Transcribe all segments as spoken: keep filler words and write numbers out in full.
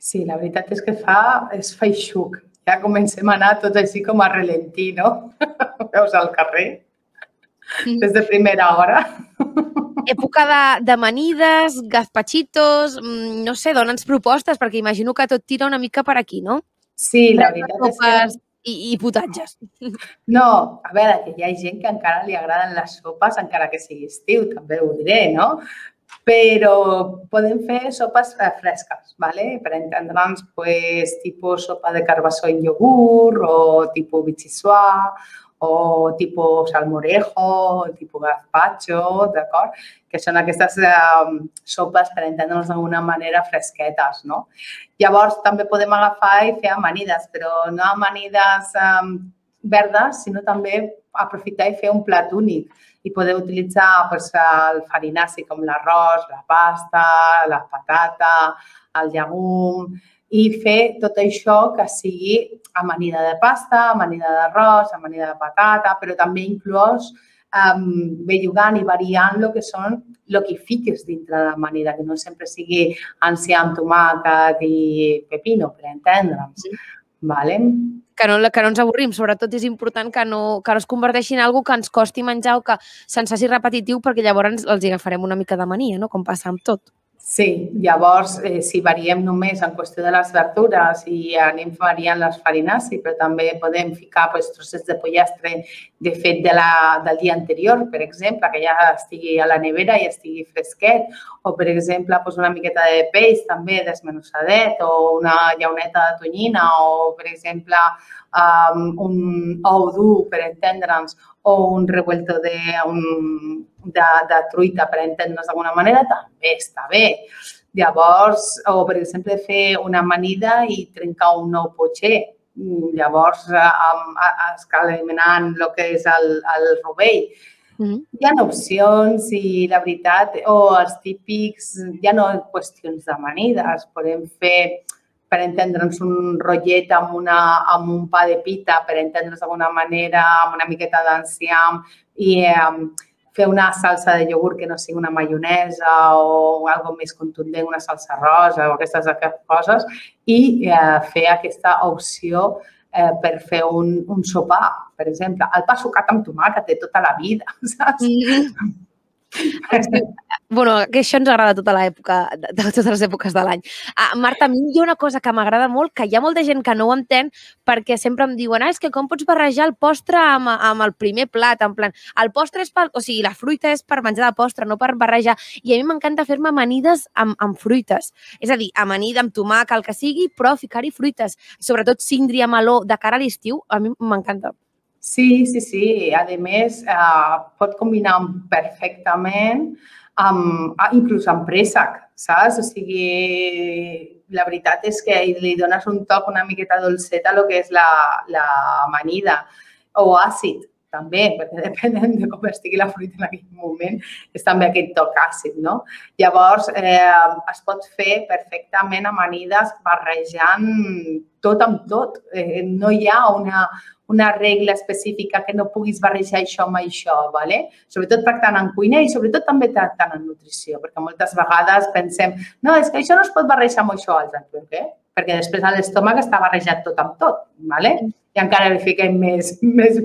Sí, la veritat és que fa, és feixuc. Ja comencem a anar tots així com a relentí, no? Veus al carrer? Des de primera hora. Època de, de amanides, gazpachitos, no sé, dona'ns propostes, perquè imagino que tot tira una mica per aquí, no? Sí, la veritat és que... I, i potatges. No, a veure, que hi ha gent que encara li agraden les sopes, encara que sigui estiu, també ho diré, no? Però podem fer sopes fresques, ¿vale? Per entendre'ns, pues, tipus sopa de carbassó en iogurt o tipus vichyssoise o tipus salmorejo, tipus gazpacho, d'acord? Que són aquestes eh, sopes, per entendre'ns d'alguna manera, fresquetes, no? Llavors, també podem agafar i fer amanides, però no amanides eh, verdes, sinó també aprofitar i fer un plat únic. I podeu utilitzar pues, el farinaci com l'arròs, la pasta, la patata, el llegum i fer tot això que sigui amanida de pasta, amanida d'arròs, amanida de patata, però també inclòs um, bellugant i variant el que són el que fiques dintre de l'amanida, que no sempre sigui enciam, tomàquet i pepino, per entendre'ns. Vale? Que no, que no ens avorrim, sobretot és important que no, que no es converteixi en alguna que ens costi menjar o que se'ns faci repetitiu perquè llavors els agafarem una mica de mania, no? Com passa amb tot. Sí, llavors, eh, si variem només en qüestió de les verdures i anem variant les farinaci, però també podem ficar pues, trossets de pollastre de fet de la, del dia anterior, per exemple, que ja estigui a la nevera i estigui fresquet, o, per exemple, pues, una miqueta de peix també desmenussadet, o una llauneta de tonyina, o, per exemple, um, un ou dur, per entendre'ns, o un revuelto de, un, de, de truita, per entendre'ns d'alguna manera, també està bé. Llavors, o per exemple, fer una amanida i trencar un ou potxer. Llavors, es cal eliminant el que és el, el rovell. Mm-hmm. Hi ha opcions i la veritat, o els típics, ja no qüestions d'amanides, podem fer per entendre'ns un rotllet amb, una, amb un pa de pita, per entendre'ns d'alguna manera, amb una miqueta d'enciam i eh, fer una salsa de iogurt que no sigui una maionesa o algo més contundent, una salsa rosa o aquestes coses i eh, fer aquesta opció eh, per fer un, un sopar, per exemple. El pa sucat amb tomàquet de tota la vida, saps? Mm-hmm. Bueno, que això ens agrada tota l'època, de totes les èpoques de l'any. Ah, Marta, a mi hi ha una cosa que m'agrada molt, que hi ha molta gent que no ho entén, perquè sempre em diuen, ah, és que com pots barrejar el postre amb, amb el primer plat, en plan, el postre és per, o sigui, la fruita és per menjar de postre, no per barrejar, i a mi m'encanta fer-me amanides amb, amb fruites, és a dir, amanida amb tomàquet, el que sigui, però ficar-hi fruites, sobretot síndria, meló, de cara a l'estiu, a mi m'encanta. Sí, sí, sí. A més, eh, pot combinar perfectament amb, inclús amb préssec, saps? O sigui, la veritat és que li dones un toc una miqueta dolcet a lo que és la, la amanida o àcid, també, perquè depenent de com estigui la fruita en aquell moment, és també aquest toc àcid, no? Llavors, eh, es pot fer perfectament amanides barrejant tot amb tot. Eh, no hi ha una, una regla específica que no puguis barrejar això amb això, ¿vale? Sobretot tractant en cuina i sobretot també tractant en nutrició, perquè moltes vegades pensem, no, és que això no es pot barrejar amb això altre. Per què? Perquè després a l'estómac està barrejat tot amb tot, ¿vale? I encara li fiquem més, més,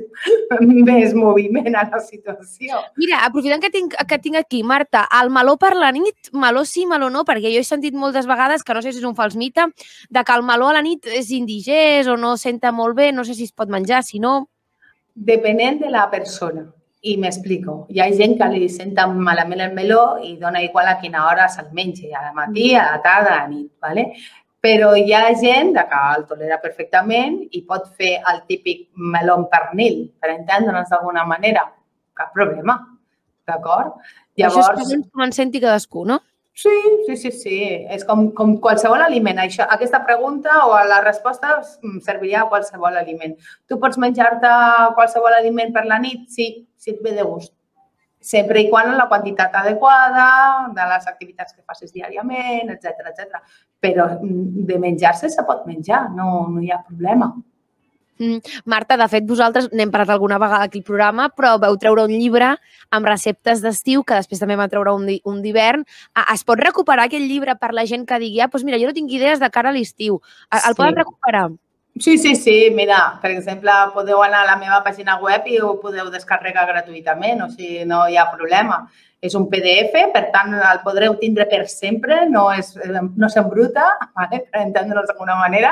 més moviment a la situació. Mira, aprofitant que tinc, que tinc aquí, Marta, el meló per la nit, meló sí, meló no, perquè jo he sentit moltes vegades, que no sé si és un fals mite, de que el meló a la nit és indigest o no senta molt bé, no sé si es pot menjar, si no... Depenent de la persona. I m'explico. Hi ha gent que li senta malament el meló i dona igual a quina hora se'l mengi, a la matí, a la tarda, a la nit, ¿vale? Però hi ha gent que el tolera perfectament i pot fer el típic meló amb pernil, per entendre'ns d'alguna manera. Cap problema, d'acord? Llavors... Això és segons com en senti cadascú, no? Sí, sí, sí, sí. És com, com qualsevol aliment. Això, aquesta pregunta o la resposta serviria a qualsevol aliment. Tu pots menjar-te qualsevol aliment per la nit? Sí, si et ve de gust. Sempre i quan en la quantitat adequada, de les activitats que facis diàriament, etcètera, etcètera. Però de menjar-se se pot menjar, no, no hi ha problema. Mm. Marta, de fet, vosaltres n'hem parlat alguna vegada aquí al programa, però vau treure un llibre amb receptes d'estiu, que després també va treure un di- un d'hivern. Ah, Es pot recuperar aquest llibre per la gent que digui, ah, doncs mira, jo no tinc idees de cara a l'estiu. El el Sí. poden recuperar? Sí, sí, sí, mira, per exemple, podeu anar a la meva pàgina web i ho podeu descarregar gratuïtament, o sigui, no hi ha problema. És un P D F, per tant, el podreu tindre per sempre, no és, no s'embruta, vale? Per entendre'ns d'alguna manera,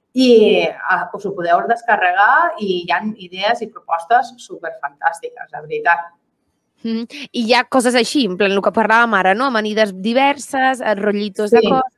i uh, us ho podeu descarregar i hi ha idees i propostes superfantàstiques, la veritat. Mm. I hi ha coses així, en plan, el que parlàvem ara, no? Amanides diverses, rotllitos Sí. de coses.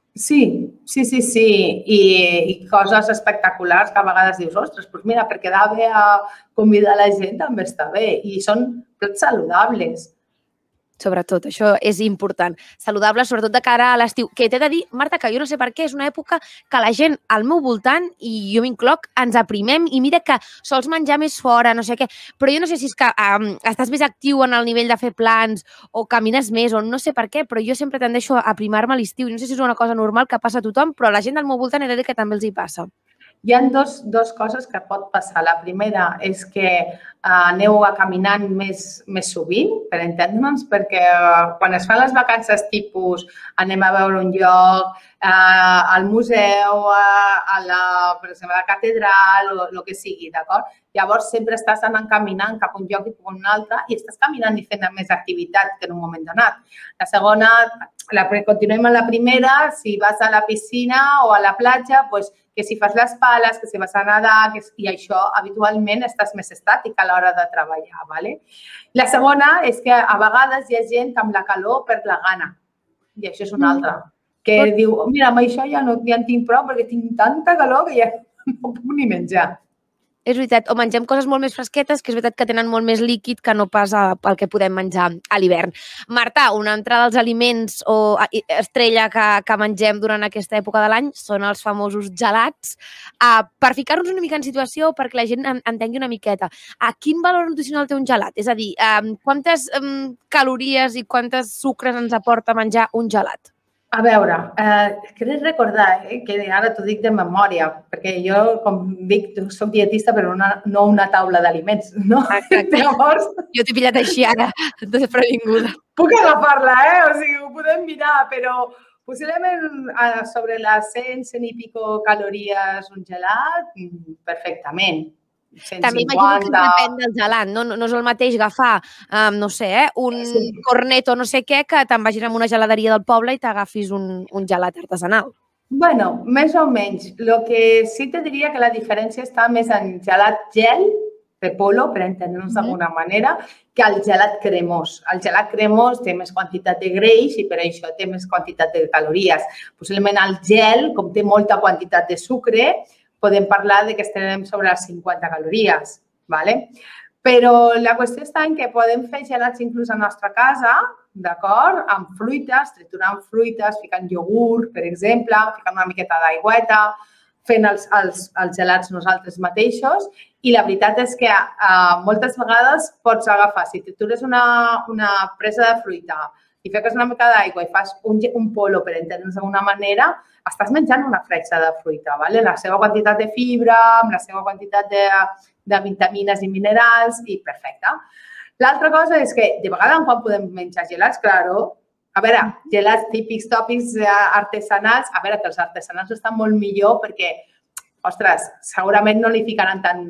Sí, sí, sí, sí, I, i coses espectaculars que a vegades dius, ostres, doncs mira, per quedar bé a convidar la gent també està bé. I són plats saludables. Sobretot, això és important. Saludable, sobretot de cara a l'estiu. Que t'he de dir, Marta, que jo no sé per què, és una època que la gent al meu voltant, i jo m'incloc, ens aprimem i mira que sols menjar més fora, no sé què, però jo no sé si és que um, estàs més actiu en el nivell de fer plans o camines més o no sé per què, però jo sempre tendeixo a aprimar-me a l'estiu i no sé si és una cosa normal que passa a tothom, però a la gent del meu voltant he de dir que també els hi passa. Hi ha dos, dos coses que pot passar. La primera és que uh, aneu a caminant més, més sovint, per entendre'ns, perquè uh, quan es fan les vacances tipus anem a veure un lloc, uh, al museu, uh, a la, per exemple, a la catedral o el que sigui, d'acord? Llavors sempre estàs anant caminant cap a un lloc i cap a un altre i estàs caminant i fent més activitat que en un moment donat. La segona, la, continuem amb la primera, si vas a la piscina o a la platja, doncs que si fas les pales, que si vas a nedar, que, i això habitualment estàs més estàtic a l'hora de treballar. ¿vale? La segona és que a vegades hi ha gent que amb la calor perd la gana. I això és una altra. Que mm. diu, mira, amb això ja no ja en tinc prou perquè tinc tanta calor que ja no puc ni menjar. És veritat, o mengem coses molt més fresquetes, que és veritat que tenen molt més líquid que no pas el que podem menjar a l'hivern. Marta, una altra dels aliments o estrella que, que mengem durant aquesta època de l'any són els famosos gelats. Uh, per ficar-nos una mica en situació, perquè la gent entengui una miqueta, a quin valor nutricional té un gelat? És a dir, um, quantes um, calories i quantes sucres ens aporta menjar un gelat? A veure, eh, crec recordar eh, que ara t'ho dic de memòria, perquè jo, com dic, soc dietista, però una, no una taula d'aliments, no? Exacte. Llavors... Jo t'he pillat així ara, desprevinguda. Puc agafar-la, eh? O sigui, ho podem mirar, però possiblement sobre les cent, cent i pico calories un gelat, perfectament. cent cinquanta. També imagino que depèn del gelat, no? No és el mateix agafar, um, no sé, eh, un sí. corneto no sé què, que te'n vagis a una geladeria del poble i t'agafis un, un gelat artesanal. Bueno, més o menys. El que sí te diria que la diferència està més en gelat gel, de polo, per entendre'ns d'alguna mm. manera, que el gelat cremós. El gelat cremós té més quantitat de greix i per això té més quantitat de calories. Possiblement el gel, com té molta quantitat de sucre, podem parlar de que estem sobre les cinquanta calories, ¿vale? Però la qüestió està en que podem fer gelats inclús a la nostra casa, d'acord? Amb fruites, triturant fruites, ficant iogurt, per exemple, ficant una miqueta d'aigüeta, fent els, els, els gelats nosaltres mateixos. I la veritat és que uh, moltes vegades pots agafar, si tritures una, una presa de fruita i fiques una mica d'aigua i fas un, un polo, per entendre'ns d'alguna manera, estàs menjant una fletxa de fruita, ¿vale? La seva quantitat de fibra, amb la seva quantitat de, de vitamines i minerals i perfecte. L'altra cosa és que de vegades quan podem menjar gelats, claro, a veure, gelats típics, tòpics artesanals, a veure, que els artesanals estan molt millor perquè, ostres, segurament no li ficaran tant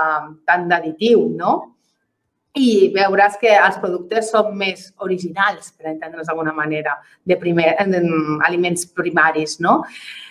d'additiu, no? I veuràs que els productes són més originals, per entendre's d'alguna manera, de primer, aliments primaris, no?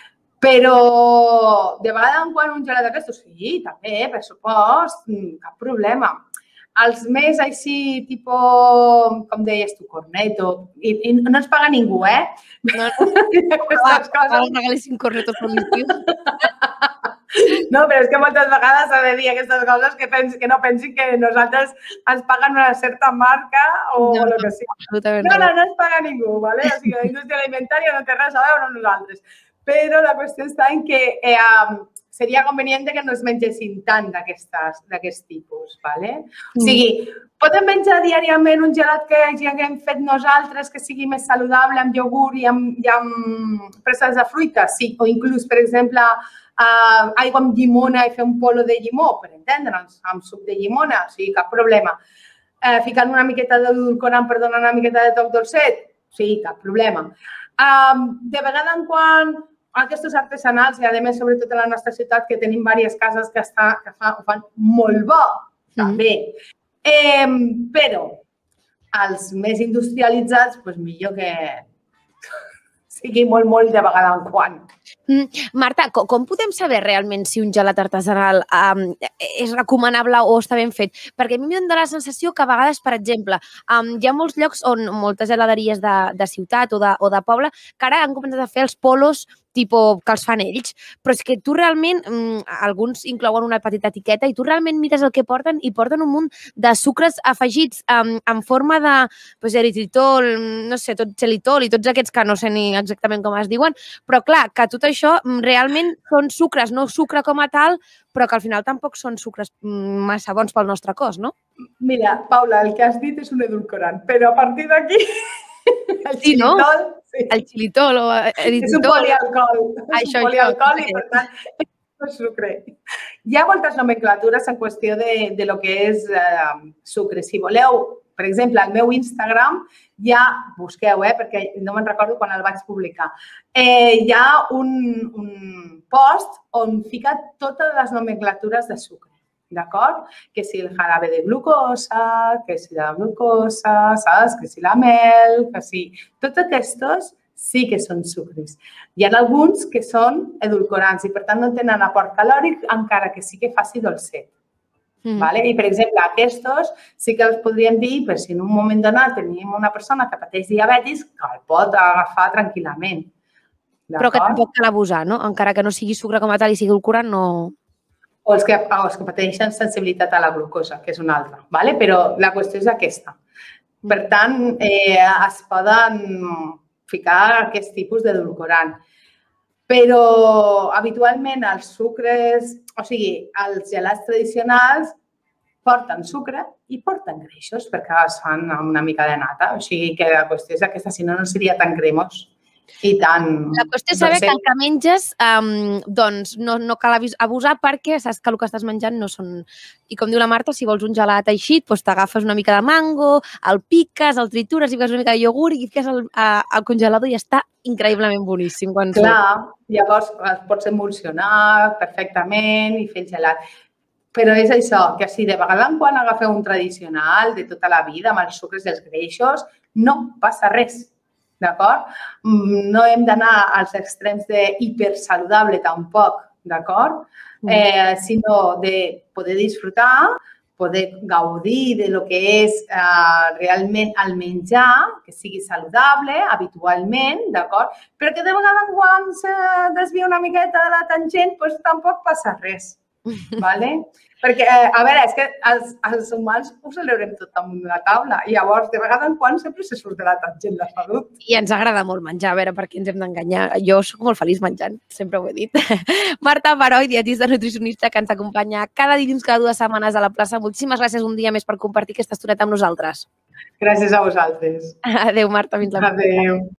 Però de vegades quan un gelat d'aquestos, sí, també, per supost, cap problema. Els més així, tipus, com deies tu, corneto, i, i no ens paga ningú, eh? No, aquestes coses. No regalessin cornetos per l'estiu. No, però és que moltes vegades s'ha de dir aquestes coses que, pensi, que no pensin que nosaltres ens paguen una certa marca o no, el que sigui. No, no, no ens paga ningú, ¿vale? O sigui, la indústria alimentària no té res a veure amb nosaltres. Però la qüestió està en que eh, seria convenient que no es mengessin tant d'aquest tipus, ¿vale? O sigui, podem menjar diàriament un gelat que haguem fet nosaltres, que sigui més saludable, amb iogurt i amb, i amb preses de fruita, sí. O inclús, per exemple, uh, aigua amb llimona i fer un polo de llimó, per entendre'ns, amb suc de llimona, o sigui, cap problema. Uh, ficant una miqueta d'edulcorant per donar una miqueta de toc dolcet, sí, cap problema. Uh, de vegada en quan aquests artesanals, i a més, sobretot a la nostra ciutat, que tenim diverses cases que, està, que fa, ho fan molt bo, també. Mm. Eh, però els més industrialitzats, doncs millor que sigui molt, molt de vegada en quan. Mm. Marta, com, com podem saber realment si un gelat artesanal um, és recomanable o està ben fet? Perquè a mi em dóna la sensació que a vegades, per exemple, um, hi ha molts llocs on moltes geladeries de, de ciutat o de, o de poble que ara han començat a fer els polos tipus que els fan ells, però és que tu realment, um, alguns inclouen una petita etiqueta i tu realment mires el que porten i porten un munt de sucres afegits um, en forma de pues, eritritol, no sé, tot xelitol i tots aquests que no sé ni exactament com es diuen, però clar, que tot això realment són sucres, no sucre com a tal, però que al final tampoc són sucres massa bons pel nostre cos, no? Mira, Paula, el que has dit és un edulcorant, però a partir d'aquí el sí, xilitol... No? Sí. El xilitol o eritritol. És un polialcohol. Això, és un polialcohol i, per tant, és sucre. Hi ha moltes nomenclatures en qüestió de, de lo que és eh, sucre. Si voleu, per exemple, al meu Instagram, ja busqueu, eh, perquè no me'n recordo quan el vaig publicar, eh, hi ha un, un post on fica totes les nomenclatures de sucre. D'acord? Que si el jarabe de glucosa, que si la glucosa, saps? Que si la mel, que si... Tots aquests sí que són sucres. Hi ha alguns que són edulcorants i, per tant, no tenen aport calòric, encara que sí que faci dolcet. Mm. Vale? I, per exemple, aquests sí que els podríem dir, per si en un moment donat tenim una persona que pateix diabetis, que el pot agafar tranquil·lament. Però que tampoc cal abusar, no? Encara que no sigui sucre com a tal i sigui edulcorant, no... O els que, o els que pateixen sensibilitat a la glucosa, que és una altra, ¿vale? Però la qüestió és aquesta. Per tant, eh, es poden ficar aquest tipus d'edulcorant. Però habitualment els sucres, o sigui, els gelats tradicionals porten sucre i porten greixos perquè es fan amb una mica de nata. O sigui que la qüestió és aquesta, si no, no seria tan cremós. I tant... La qüestió és saber que el que menges um, doncs no, no cal abusar perquè saps que el que estàs menjant no són... I com diu la Marta, si vols un gelat així, doncs t'agafes una mica de mango, el piques, el tritures, i fiques una mica de iogurt i fiques al, al congelador i està increïblement boníssim. Quan Clar, llavors es pots emulsionar perfectament i fer el gelat. Però és això, que si de vegada en quan agafeu un tradicional de tota la vida amb els sucres i els greixos, no passa res. D'acord? No hem d'anar als extrems d'hipersaludable tampoc, d'acord? Eh, sinó de poder disfrutar, poder gaudir de lo que és eh, realment el menjar, que sigui saludable habitualment, d'acord? Però que de vegada en quan se desvia una miqueta de la tangent, doncs tampoc passa res, ¿vale? Perquè, a veure, és que els, els humans ho celebrem tot damunt de la taula i llavors, de vegada en quan, sempre se surt de la tangent la salut. I ens agrada molt menjar, a veure, per què ens hem d'enganyar. Jo soc molt feliç menjant, sempre ho he dit. Marta Peroi, dietista nutricionista, que ens acompanya cada dilluns, cada dues setmanes a la plaça. Moltíssimes gràcies un dia més per compartir aquesta estoneta amb nosaltres. Gràcies a vosaltres. Adéu, Marta. Fins la Adéu.